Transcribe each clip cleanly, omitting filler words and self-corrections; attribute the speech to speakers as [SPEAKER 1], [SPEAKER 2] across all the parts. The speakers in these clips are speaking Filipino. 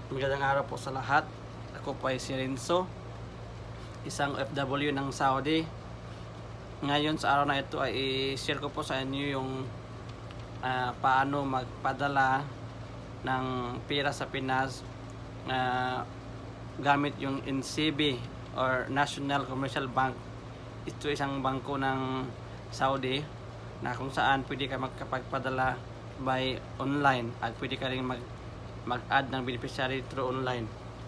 [SPEAKER 1] Magandang araw po sa lahat. Ako po ay si Renzo, isang OFW ng Saudi. Ngayon sa araw na ito ay i-share ko po sa inyo yung paano magpadala ng pera sa Pinas gamit yung NCB or National Commercial Bank. Ito isang bangko ng Saudi na kung saan pwede ka magkapagpadala by online at pwede ka rin mag-add ng beneficiary through online.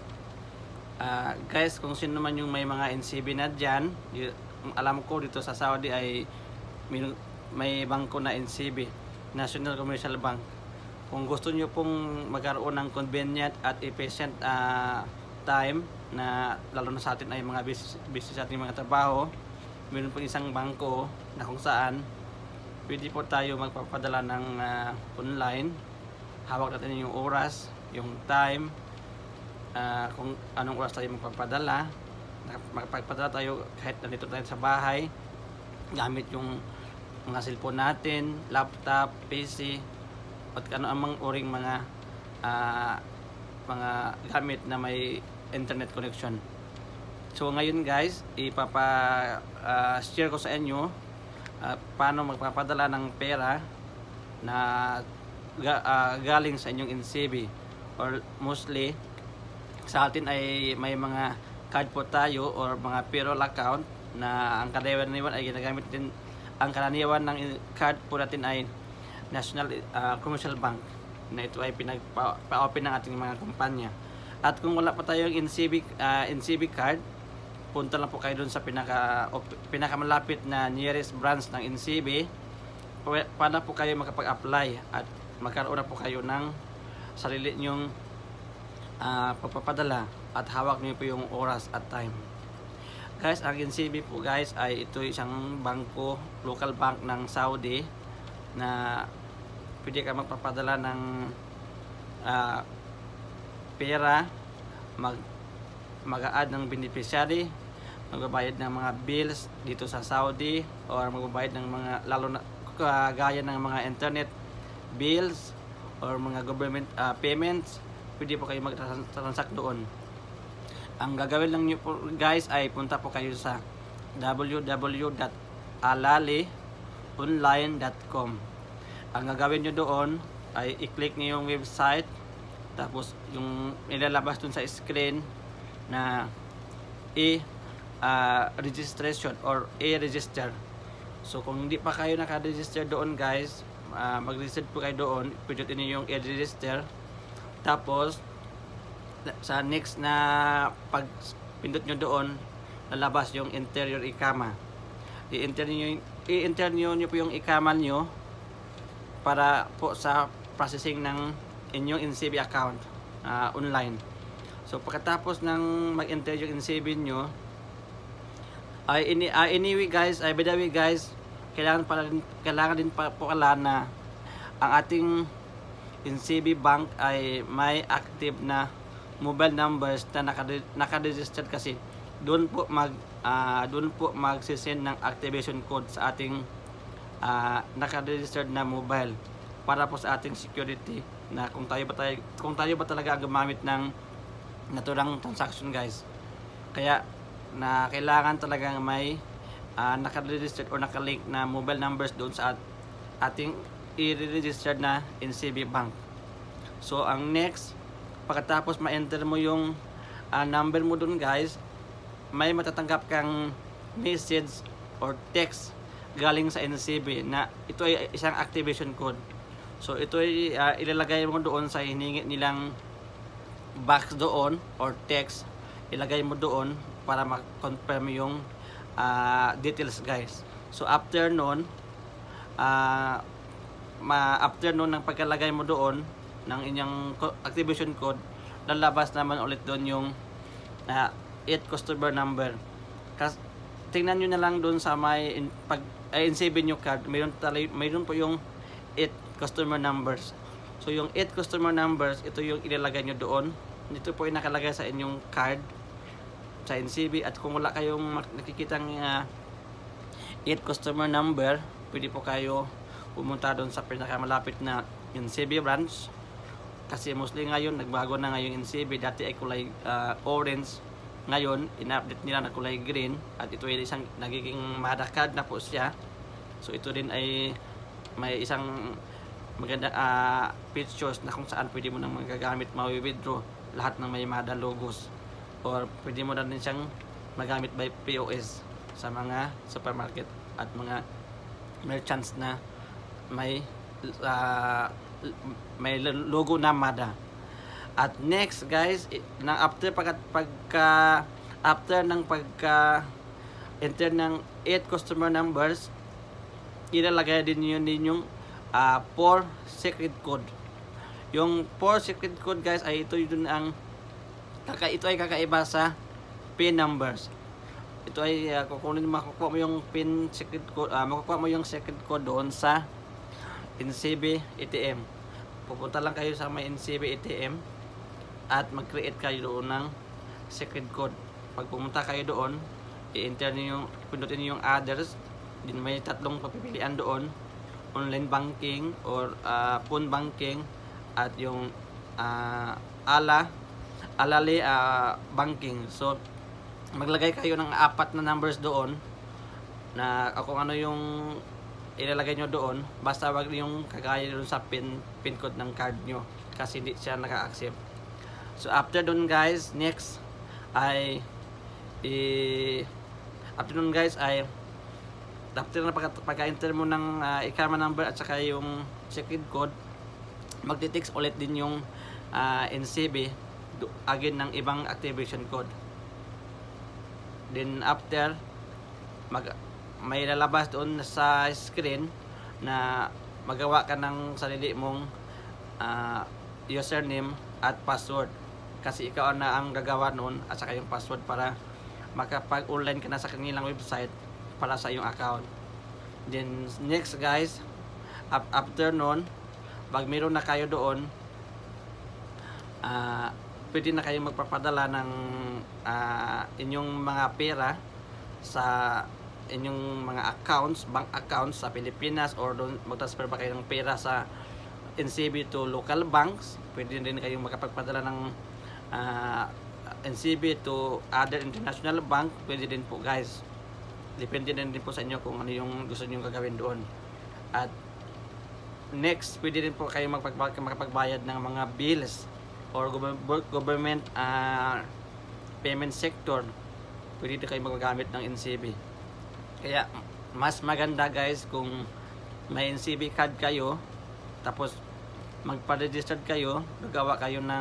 [SPEAKER 1] Guys, kung sino man yung may mga NCB na dyan, alam ko dito sa Saudi ay may bangko na NCB, National Commercial Bank. Kung gusto nyo pong magkaroon ng convenient at efficient time, na lalo na sa atin ay mga busy sa ating mga trabaho, meron pong isang bangko na kung saan pwede po tayo magpapadala ng online. Hawak natin yung oras, yung time, kung anong oras tayo magpapadala. Magpapadala tayo kahit nandito tayo sa bahay, gamit yung mga cellphone natin, laptop, PC, at ano amang uring mga gamit na may internet connection. So ngayon guys, ipapa-share ko sa inyo paano magpapadala ng pera na galing sa inyong NCB, or mostly sa atin ay may mga card po tayo or mga payroll account na ang karaniwan ay ginagamit din. Ang karaniwan ng card po natin ay National Commercial Bank, na ito ay pinagpa-open ng ating mga kumpanya. At kung wala pa tayong NCB card, punta lang po kayo doon sa pinakamalapit na nearest branch ng NCB para po kayo makapag-apply at magkaroon na po kayo ng sarili nyong pagpapadala at hawak niyo po yung oras at time. Guys, ang NCB po guys ay ito isang bangko, local bank ng Saudi, na pwede ka magpapadala ng pera, mag-a-add ng beneficiary, magbabayad ng mga bills dito sa Saudi, or magbabayad ng mga, lalo na gaya ng mga internet bills or mga government payments, pwede po kayo mag-transact doon. Ang gagawin lang nyo po guys ay punta po kayo sa www.alalionline.com. Ang gagawin nyo doon ay i-click nyo yung website, tapos yung ilalabas dun sa screen na registration or register. So kung hindi pa kayo naka-register doon guys, mag-register po kayo doon, pindutin niyo yung register. Tapos sa next na pag pindot nyo doon, lalabas yung interior ikama. I-enter nyo po yung ikama nyo para po sa processing ng inyong NCB account online. So pagkatapos ng mag-enter yung NCB nyo, anyway guys, by the way guys, kailangan din po na ang ating NCB bank ay may active na mobile numbers na naka-registered, kasi doon po mag-send ng activation code sa ating naka-registered na mobile, para po sa ating security, na kung tayo ba talaga ang gumamit ng naturang transaction guys. Kaya na kailangan talagang may naka-registered or naka-link na mobile numbers doon sa ating i-registered na NCB bank. So ang next, pagkatapos ma-enter mo yung number mo doon guys, may matatanggap kang message or text galing sa NCB na ito ay isang activation code. So ito ay ilalagay mo doon sa hiningi nilang box doon or text, ilagay mo doon para ma-confirm yung details guys. So after nun ng pagkalagay mo doon ng inyong activation code, lalabas naman ulit doon yung 8 customer number. Kasi tingnan nyo na lang doon sa may NCB nyo card, mayroon po yung 8 customer numbers. So yung 8 customer numbers, ito yung ilalagay nyo doon. Ito po yung nakalagay sa inyong card sa NCB. At kung wala kayong nakikitang 8 customer number, pwede po kayo pumunta doon sa pinakamalapit na NCB branch Kasi mostly ngayon nagbago na ngayon NCB, dati ay kulay orange, ngayon in-update nila na kulay green, at ito ay isang nagiging madakad na po siya. So ito din ay may isang maganda features na kung saan pwede mo nang magagamit, ma-withdraw lahat ng may MADA logos, or pwede mo na din siyang magamit by POS sa mga supermarket at mga merchants na may logo na MADA. At next guys, after ng pagka enter ng 8 customer numbers, ilalagay din yun yung 4 secret code. Yung 4 secret code guys ay ito ito ay kakaiba sa PIN numbers. Ito ay makukuha mo yung PIN secret code, makukuha mo yung secret code doon sa NCB ATM. Pupunta lang kayo sa may NCB ATM at mag-create kayo doon ng secret code. Pag pumunta kayo doon, i-enter niyo, pindutin niyo yung others. Din may tatlong papipilian doon, online banking or phone banking, at yung alali banking. So maglagay kayo ng 4 na numbers doon na kung ano yung ilalagay nyo doon, basta wag yung kagaya doon sa pin code ng card nyo, kasi hindi siya naka-accept. So after doon guys, next ay after na pagka-enter mo ng i-karma number at saka yung secret code, magti-text ulit din yung NCB again ng ibang activation code. Then after, may lalabas doon sa screen na magawa ka ng sarili mong username at password, kasi ikaw na ang gagawa noon at saka yung password para makapag-online ka na sa kanilang website para sa iyong account. Then next guys, after noon, pag meron na kayo doon, pwede na kayo magpapadala ng inyong mga pera sa inyong mga accounts, bank accounts sa Pilipinas, or doon mag-transfer ba kayo ng pera sa NCB to local banks. Pwede din kayong makapagpadala ng NCB to other international bank. Pwede din po guys, depende din po sa inyo kung ano yung gusto nyo gagawin doon. At next, pwede din po kayo makapagbayad ng mga bills or government payment sector. Pwede din kayo magagamit ng NCB. Kaya mas maganda guys kung may NCB card kayo, tapos magpa-register kayo, gagawa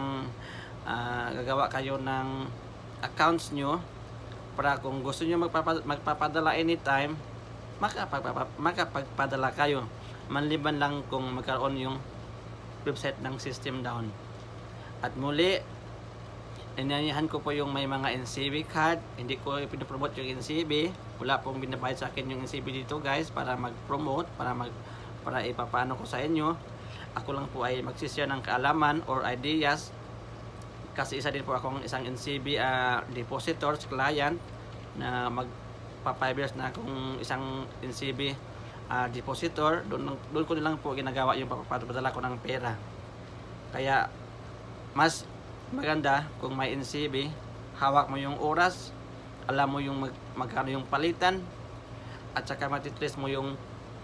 [SPEAKER 1] kayo ng accounts nyo, para kung gusto nyo magpapadala anytime, makapagpadala kayo, manliban lang kung magkaroon yung website ng system down. At muli, inanyahan ko po yung may mga NCB card. Hindi ko pinopromote yung NCB, wala pong binabayad sa akin yung NCB dito guys para mag-promote, para ipapano ko sa inyo. Ako lang po ay magsishare ng kaalaman or ideas, kasi isa din po akong isang NCB depositor client na magpa 5 years na akong isang NCB depositor. Doon ko nilang po ginagawa yung papadala ko ng pera. Kaya mas maganda kung may NCB, hawak mo yung oras, alam mo yung magkano yung palitan, at saka matitrace mo yung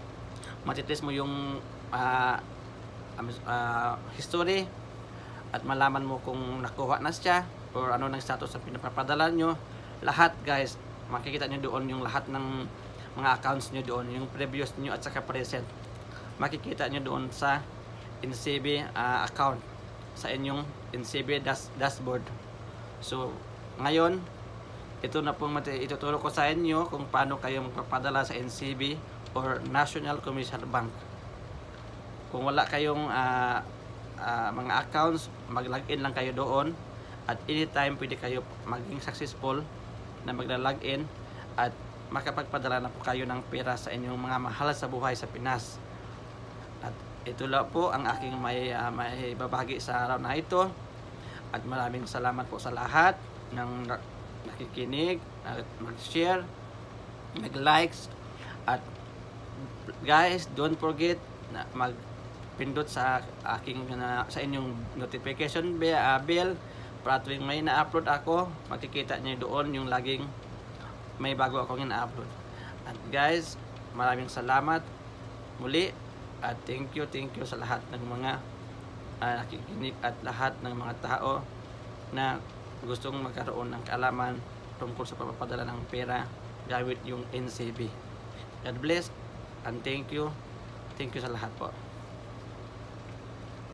[SPEAKER 1] history, at malaman mo kung nakuha na siya or ano ng status ng pinapapadala nyo. Lahat guys, makikita nyo doon yung lahat ng mga accounts nyo doon, yung previous nyo at saka present, makikita nyo doon sa NCB account, sa inyong NCB dashboard. So ngayon, ito na pong ituturo ko sa inyo kung paano kayo magpapadala sa NCB or National Commercial Bank. Kung wala kayong mga accounts, mag-login lang kayo doon, at anytime pwede kayo maging successful na magla-login at makapagpadala na po kayo ng pera sa inyong mga mahal sa buhay sa Pinas. At ito lang po ang aking may babahagi sa araw na ito, at maraming salamat po sa lahat ng nakikinig, mag-share, mag-likes, at guys, don't forget na pindot sa aking sa inyong notification bell para tuwing may na-upload ako, makikita niyo doon yung laging may bago akong ina-upload. At guys, maraming salamat muli at thank you sa lahat ng mga nakikinig at lahat ng mga tao na gustong magkaroon ng kaalaman tungkol sa pagpapadala ng pera gamit yung NCB. God bless and thank you sa lahat po.